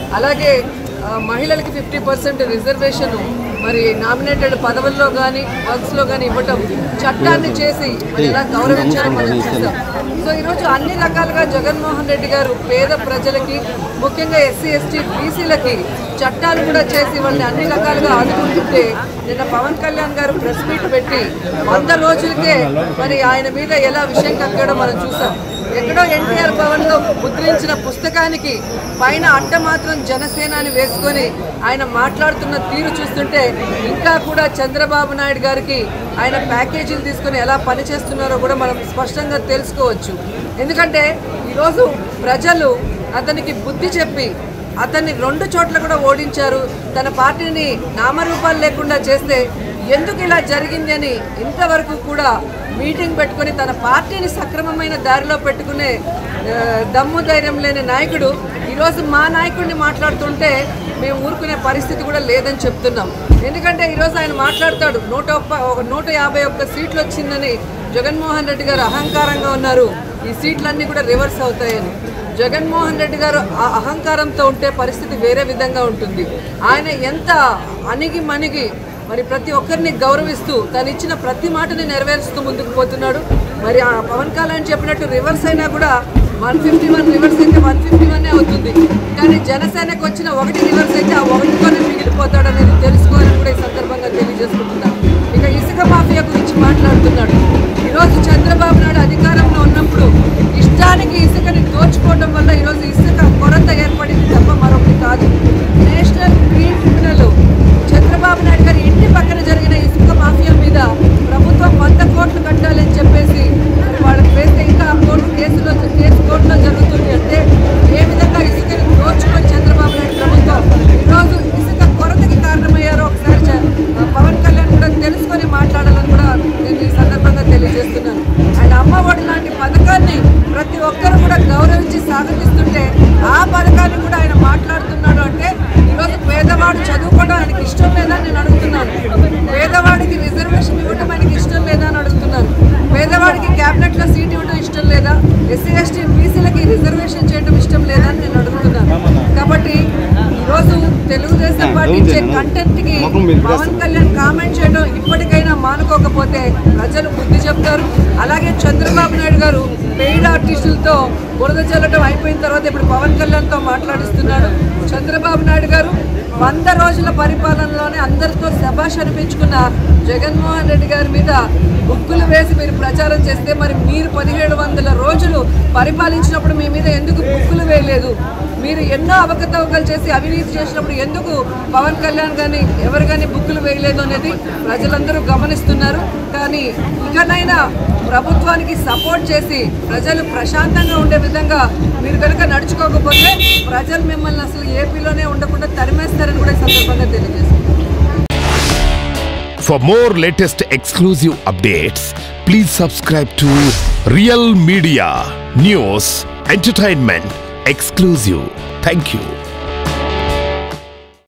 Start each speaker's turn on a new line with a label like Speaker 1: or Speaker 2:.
Speaker 1: అలాగే మహిళలకి 50% రిజర్వేషన్ మరి నామినేటెడ్ పదవుల్లో కానీ వర్క్స్లో కానీ ఇవ్వటం చట్టాన్ని చేసి మరి ఎలా గౌరవించాలని మనం చూస్తాం. సో ఈరోజు అన్ని రకాలుగా జగన్మోహన్ రెడ్డి గారు పేద ప్రజలకి ముఖ్యంగా ఎస్సీ ఎస్టీ బీసీలకి చట్టాలు కూడా చేసి వాళ్ళని అన్ని రకాలుగా ఆదుకుంటుంటే నిన్న పవన్ కళ్యాణ్ గారు ప్రెస్ మీట్ పెట్టి 100 రోజులకే మరి ఆయన మీద ఎలా విషయం కక్కడం మనం చూసాం. ఎక్కడో ఎన్టీఆర్ భవన్లో ముద్రించిన పుస్తకానికి పైన అట్ట మాత్రం జనసేన అని వేసుకొని ఆయన మాట్లాడుతున్న తీరు చూస్తుంటే ఇంకా కూడా చంద్రబాబు నాయుడు గారికి ఆయన ప్యాకేజీలు తీసుకొని ఎలా పనిచేస్తున్నారో కూడా మనం స్పష్టంగా తెలుసుకోవచ్చు. ఎందుకంటే ఈరోజు ప్రజలు అతనికి బుద్ధి చెప్పి అతన్ని 2 చోట్ల కూడా ఓడించారు. తన పార్టీని నామరూపాలు లేకుండా చేస్తే ఎందుకు ఇలా జరిగింది అని ఇంతవరకు కూడా మీటింగ్ పెట్టుకొని తన పార్టీని సక్రమమైన దారిలో పెట్టుకునే దమ్ము ధైర్యం లేని నాయకుడు ఈరోజు మా నాయకుడిని మాట్లాడుతుంటే మేము ఊరుకునే పరిస్థితి కూడా లేదని చెప్తున్నాం. ఎందుకంటే ఈరోజు ఆయన మాట్లాడతాడు 151 సీట్లు వచ్చిందని జగన్మోహన్ రెడ్డి గారు అహంకారంగా ఉన్నారు, ఈ సీట్లన్నీ కూడా రివర్స్ అవుతాయని. జగన్మోహన్ రెడ్డి గారు ఆ అహంకారంతో ఉంటే పరిస్థితి వేరే విధంగా ఉంటుంది. ఆయన ఎంత అణిగి మణిగి మరి ప్రతి ఒక్కరిని గౌరవిస్తూ తను ఇచ్చిన ప్రతి మాటని నెరవేరుస్తూ ముందుకు పోతున్నాడు. మరి ఆ పవన్ కళ్యాణ్ చెప్పినట్టు రివర్స్ అయినా కూడా 151 రివర్స్ అయితే 151 అవుతుంది. కానీ జనసేనకు వచ్చిన 1 రివర్స్ అయితే ఆ 1తోనే మిగిలిపోతాడు అనేది తెలుసుకోవాలని కూడా ఈ సందర్భంగా తెలియజేసుకుంటున్నాను. ఇక ఇసుక మాఫియా గురించి మాట్లాడుతున్నాడు. ఈరోజు చంద్రబాబు నాయుడు అధికారంలో ఉన్నప్పుడు ఇష్టానికి ఇసుకని దోచుకోవడం వల్ల ఈరోజు ఇసుక కొరత ఏర్పడింది తప్ప మరొకటి కాదు. National Green Tribunal Chandrababu Naidu గారి ఇంటి పక్కన జరిగిన ఇసుక మాఫియా మీద ప్రభుత్వం 100 కోట్లు కట్టాలని చెప్పేసి వాళ్ళకి వేస్తే ఇంకా కేసు కోర్టులో జరుగుతుంది. అంటే ఏ విధంగా ఇసుకని దోచుకొని చంద్రబాబు నాయుడు ప్రభుత్వం ఈరోజు ఇసుక కొరతకి కారణమయ్యారో ఒకసారి పవన్ కళ్యాణ్ కూడా తెలుసుకొని మాట్లాడాలని కూడా నేను ఈ సందర్భంగా తెలియజేస్తున్నాను. ఆయన అమ్మఒడి లాంటి పథకాన్ని ప్రతి ఒక్కరు కూడా గౌరవించి స్వాగతిస్తుంటే ఆ పథకాన్ని కూడా ఆయన మాట్లాడుతున్నాడు అంటే ఈరోజు పేదవాడు చదువుకోవడం ఆయనకి ఇష్టం లేదా నేను అడుగుతున్నాను. పేదవాడికి రిజర్వేషన్ ఇవ్వడం ఆయనకి ఇష్టం లేదా అని అడుగుతున్నాను. పేదవాడికి క్యాబినెట్లో సీట్ ఇవ్వడం ఇష్టం లేదా, ఎస్సీ ఎస్టీ బీసీలకి రిజర్వేషన్ చేయడం ఇష్టం లేదా అని నేను అడుగుతున్నాను. కాబట్టి ఈరోజు తెలుగుదేశం పార్టీ ఇచ్చే కంటెంట్కి పవన్ కళ్యాణ్ కామెంట్ చేయడం ఇప్పటికైనా మానుకోకపోతే ప్రజలు బుద్ధి చెప్తారు. అలాగే చంద్రబాబు నాయుడు గారు పెయిడ్ ఆర్టిస్టులతో బురద చల్లడం అయిపోయిన తర్వాత ఇప్పుడు పవన్ కళ్యాణ్తో మాట్లాడిస్తున్నాడు. చంద్రబాబు నాయుడు గారు 100 రోజుల పరిపాలనలోనే అందరితో శభాష్ అనిపించుకున్న జగన్మోహన్ రెడ్డి గారి మీద బుక్కులు వేసి మీరు ప్రచారం చేస్తే మరి మీరు 1700 రోజులు పరిపాలించినప్పుడు మీ మీద ఎందుకు బుక్కులు వేయలేదు? మీరు ఎన్నో అవకతవకలు చేసి అవినీతి చేసినప్పుడు ఎందుకు పవన్ కళ్యాణ్ కానీ ఎవరు కానీ బుక్కులు వేయలేదు అనేది ప్రజలందరూ గమనిస్తున్నారు. కానీ ఇకనైనా ప్రభుత్వానికి సపోర్ట్ చేసి ప్రజలు ప్రశాంతంగా ఉండే విధంగా మీరు కనుక నడుచుకోకపోతే ప్రజలు మిమ్మల్ని అసలు ఏపీలోనే ఉండకుండా తరిమేస్తారని కూడా ఈ సందర్భంగా తెలియజేస్తారు.
Speaker 2: For more latest exclusive updates, please subscribe to Real Media News Entertainment Exclusive. Thank you.